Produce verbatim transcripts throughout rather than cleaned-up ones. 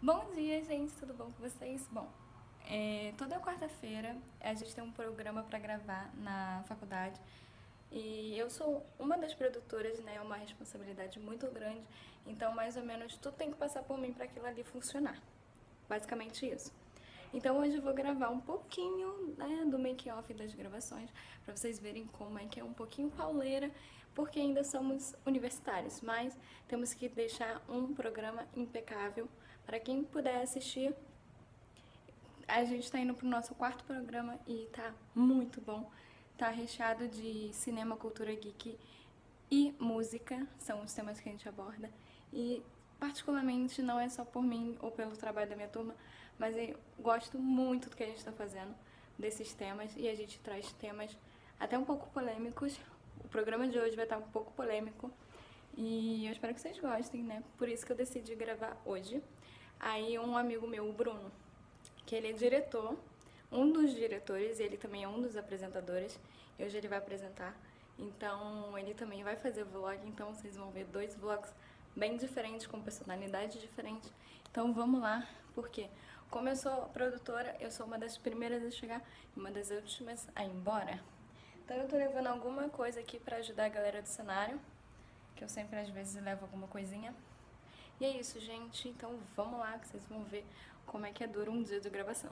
Bom dia, gente, tudo bom com vocês? Bom, é, toda quarta-feira a gente tem um programa para gravar na faculdade e eu sou uma das produtoras, né? É uma responsabilidade muito grande, então mais ou menos tudo tem que passar por mim para aquilo ali funcionar. Basicamente isso. Então hoje eu vou gravar um pouquinho, né, do make-off das gravações, para vocês verem como é que é um pouquinho pauleira, porque ainda somos universitários, mas temos que deixar um programa impecável para quem puder assistir. A gente está indo pro nosso quarto programa e tá muito bom. Tá recheado de cinema, cultura geek e música, são os temas que a gente aborda. E particularmente não é só por mim ou pelo trabalho da minha turma, mas eu gosto muito do que a gente está fazendo, desses temas, e a gente traz temas até um pouco polêmicos. O programa de hoje vai estar um pouco polêmico e eu espero que vocês gostem, né? Por isso que eu decidi gravar hoje. Aí um amigo meu, o Bruno, que ele é diretor, um dos diretores, ele também é um dos apresentadores, e hoje ele vai apresentar. Então ele também vai fazer vlog, então vocês vão ver dois vlogs bem diferentes, com personalidades diferentes. Então vamos lá, porque como eu sou produtora, eu sou uma das primeiras a chegar e uma das últimas a ir embora. Então eu tô levando alguma coisa aqui pra ajudar a galera do cenário, que eu sempre às vezes levo alguma coisinha. E é isso, gente, então vamos lá que vocês vão ver como é que é duro um dia de gravação.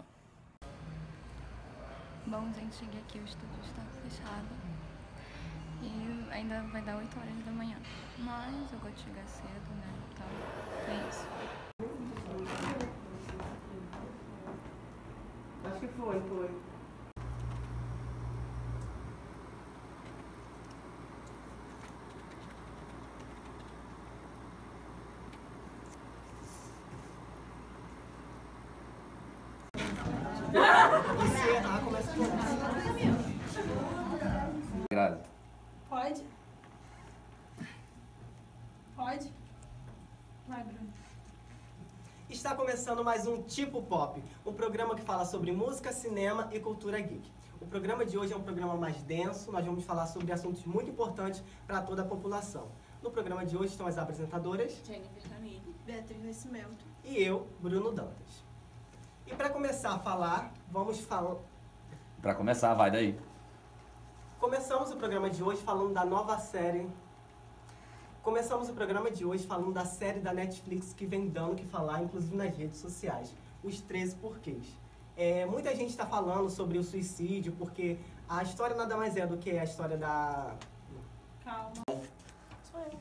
Bom, gente, cheguei aqui, o estúdio está fechado e ainda vai dar oito horas da manhã, mas eu gosto de chegar cedo, né, então é isso. Acho que foi, foi. Encerrar, começa com Grave. Pode? Pode? Vai, Bruno. Está começando mais um Tipo Pop, um programa que fala sobre música, cinema e cultura geek. O programa de hoje é um programa mais denso, nós vamos falar sobre assuntos muito importantes para toda a população. No programa de hoje estão as apresentadoras Jennifer Camille, Beatriz Nascimento e eu, Bruno Dantas. E para começar a falar, vamos falar... Pra começar, vai daí. Começamos o programa de hoje falando da nova série... Começamos o programa de hoje falando da série da Netflix que vem dando o que falar, inclusive nas redes sociais, Os treze Porquês. É, muita gente está falando sobre o suicídio, porque a história nada mais é do que a história da... Calma. Sou eu.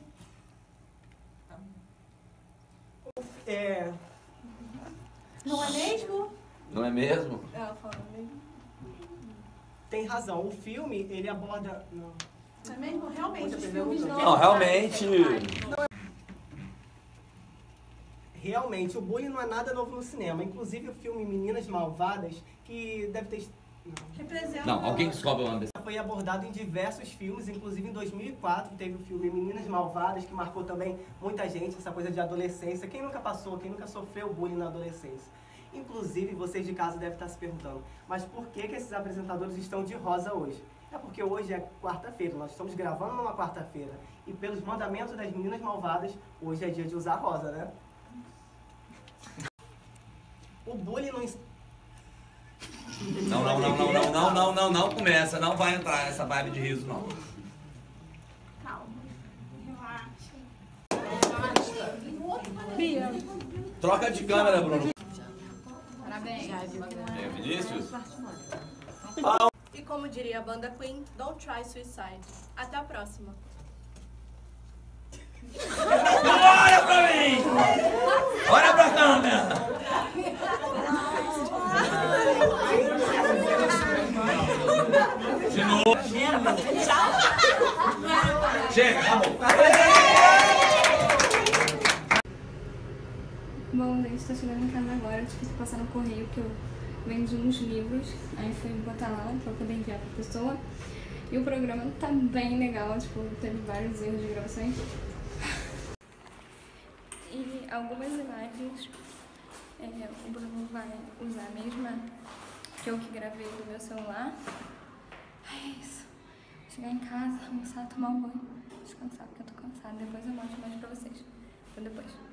É... Não é mesmo? Não é mesmo? Ela falou mesmo. Tem razão, o filme, ele aborda... Não. Não é mesmo? Realmente, Poxa, os perdeu filmes o não... Não, realmente. Realmente, o bullying não é nada novo no cinema. Inclusive o filme Meninas Malvadas, que deve ter... Não. Representa... Não, alguém descobre o nome desse. Foi abordado em diversos filmes, inclusive em dois mil e quatro teve o filme Meninas Malvadas, que marcou também muita gente, essa coisa de adolescência. Quem nunca passou, quem nunca sofreu bullying na adolescência? Inclusive, vocês de casa devem estar se perguntando, mas por que que esses apresentadores estão de rosa hoje? É porque hoje é quarta-feira, nós estamos gravando numa quarta-feira. E pelos mandamentos das Meninas Malvadas, hoje é dia de usar rosa, né? O bullying não... Não, não, não, não, não, não, não, não, não começa. Não vai entrar nessa vibe de riso, não. Calma. Relaxa. Bia. Troca de câmera, Bruno. Parabéns. É, Vinícius? E como diria a banda Queen, don't try suicide. Até a próxima. Olha pra mim! Olha pra câmera! De novo. Chega, acabou. Bom, a gente tá chegando em casa agora, eu tive que passar no correio que eu vendi uns livros, aí fui botar lá pra poder enviar pra pessoa. E o programa tá bem legal, tipo, teve vários erros de gravações. E algumas imagens, é, o Bruno vai usar a mesma que eu que gravei do meu celular. É isso. Chegar em casa, almoçar, tomar um banho, descansar, porque eu tô cansada. Depois eu mostro mais pra vocês. Até depois.